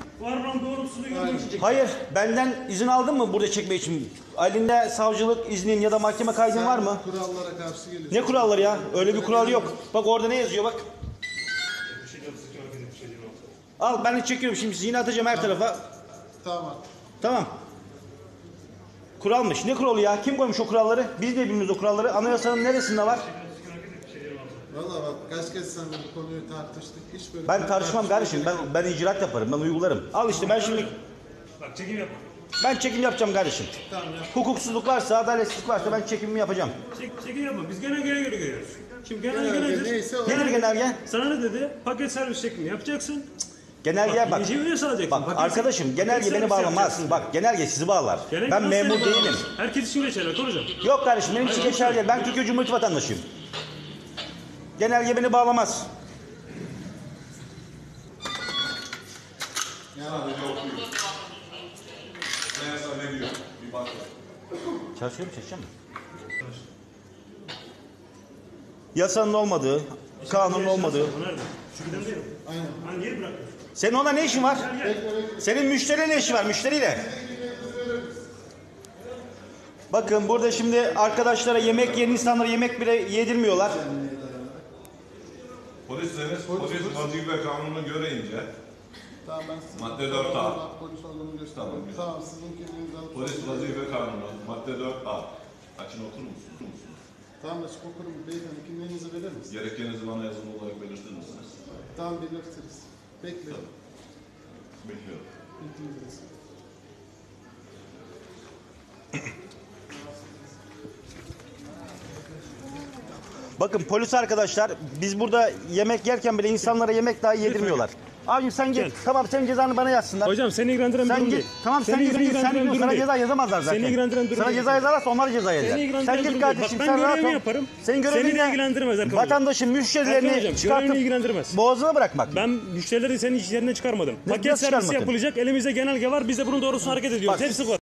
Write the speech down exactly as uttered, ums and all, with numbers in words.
Varlığın doğrultusunu görmek için çekiyor. Hayır, benden izin aldın mı burada çekme için? Elinde savcılık iznin ya da mahkeme kaydın Sen var mı? kurallara karşı geliyorsun. Ne kuralları ya? Öyle bir kural yok. Bak orada ne yazıyor bak. Al ben de çekiyorum şimdi yine atacağım her tarafa. Tamam. Tamam. Kuralmış. Ne kuralı ya? Kim koymuş o kuralları? Biz de bilmiyoruz o kuralları. Anayasanın neresinde var? Valla bak kaç kez seninle bu konuyu tartıştık. Hiç böyle Ben tartışmam kardeşim. Ben ben icraat yaparım. Ben uygularım. Al işte ben şimdi Bak çekim yapma. ben çekim yapacağım kardeşim. Tamam yap. Hukuksuzluk varsa, adaletsizlik varsa ben çekimimi yapacağım. Çek, çekim yapma. Biz genelgeye göre görüyoruz. Şimdi genelge Genelge nedir? neyse o. Nedir genelge? Sana ne dedi? Paket servis çekimi yapacaksın. Genelge bak. İyice üye salacaksın. Bak Paket- arkadaşım paket genelge beni servis bağlamaz. yapacaksın. Bak genelge sizi bağlar. Genelge Ben nasıl memur seni değilim. bağlamaz? Herkes için geçerli hocam. Yok kardeşim benim için geçerli değil. Ben Türkiye Cumhuriyeti vatandaşıyım. Genelge beni bağlamaz. Sadece okuyor. Anayasa ne diyor? Bir bak. Çalışıyor mu çalışacağım mı? Yasanın olmadığı, kanunun olmadığı. Bu nerede? Şu giden değil mi? Aynen. Hani niye bıraktın? Senin ona ne işin var? Senin müşteriyle ne işin var müşteriyle? Bakın burada şimdi arkadaşlara yemek yiyen insanlara yemek bile yedirmiyorlar. Polisleriniz polis vazife kanunu göreyince Tamam ben size Madde dört A. polis olduğunu göstereyim. Tamam, güzel. Tamam sizin kimliğinizi alıp. polis vazife kanunu madde dört A. Açın okur musunuz? Tamam açık okurum. Beyefendi kimliğinizi verir misiniz? Gerekenizi bana yazılı olarak belirtir misiniz? Tamam belirtiriz. Bekleyin. Bekliyorum. Bildiğiniz. Bakın polis arkadaşlar biz burada yemek yerken bile insanlara yemek dahi yedirmiyorlar. Abim sen git. Gel. Tamam senin cezanı bana yazsınlar. Hocam seni ilgilendiren bir Sen durum git. değil. Tamam sen Seni git. Sen git. Sen ilgilendiren git. durum Sana değil. ceza yazamazlar zaten. Seni ilgilendiren durum Sana değil. ceza yazarlarsa onlar ceza Seni yerler. ilgilendiren Sen durum git değil. kardeşim. Bak, sen ben rahat görevimi ol. yaparım. Senin görevin Seni ne? ilgilendirmez arkadaşım. Vatandaşın Erkan müşterilerini hocam, görevini çıkartıp ilgilendirmez. boğazına bırakmak. Ben müşterileri senin iş yerinden çıkarmadım. Ne- Paket nasıl servisi çıkarmadın? yapılacak. Elimizde genelge var. Biz de bunun doğrusunu hareket ediyoruz. Bak, Hepsi var.